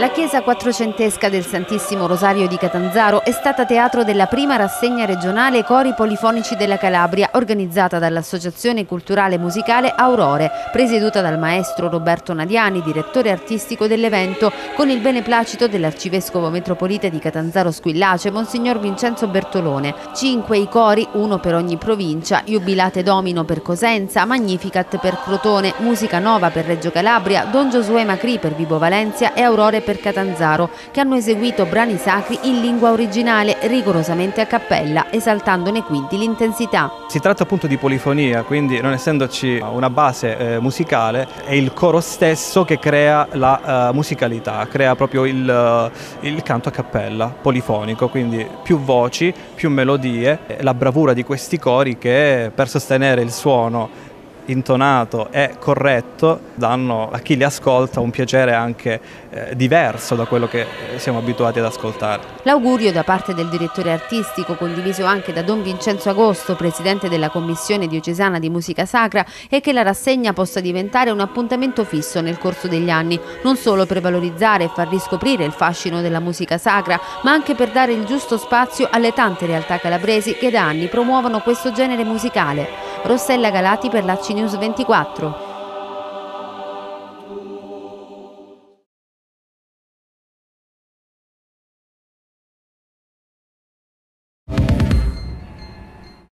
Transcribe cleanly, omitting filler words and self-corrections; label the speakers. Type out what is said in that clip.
Speaker 1: La chiesa quattrocentesca del Santissimo Rosario di Catanzaro è stata teatro della prima rassegna regionale Cori Polifonici della Calabria, organizzata dall'Associazione Culturale Musicale Aurore, presieduta dal maestro Roberto Nadiani, direttore artistico dell'evento, con il beneplacito dell'arcivescovo metropolita di Catanzaro Squillace, Monsignor Vincenzo Bertolone. 5 i cori, uno per ogni provincia: Jubilate Domino per Cosenza, Magnificat per Crotone, Musica Nova per Reggio Calabria, Don Giosuè Macri per Vibo Valencia e Aurore per Catanzaro, che hanno eseguito brani sacri in lingua originale, rigorosamente a cappella, esaltandone quindi l'intensità.
Speaker 2: Si tratta appunto di polifonia, quindi non essendoci una base musicale, è il coro stesso che crea la musicalità, crea proprio il canto a cappella polifonico, quindi più voci, più melodie, la bravura di questi cori che per sostenere il suono intonato e corretto danno a chi li ascolta un piacere anche diverso da quello che siamo abituati ad ascoltare.
Speaker 1: L'augurio da parte del direttore artistico, condiviso anche da Don Vincenzo Agosto, presidente della Commissione Diocesana di Musica Sacra, è che la rassegna possa diventare un appuntamento fisso nel corso degli anni, non solo per valorizzare e far riscoprire il fascino della musica sacra, ma anche per dare il giusto spazio alle tante realtà calabresi che da anni promuovono questo genere musicale. Rossella Galati per l'ACI News 24.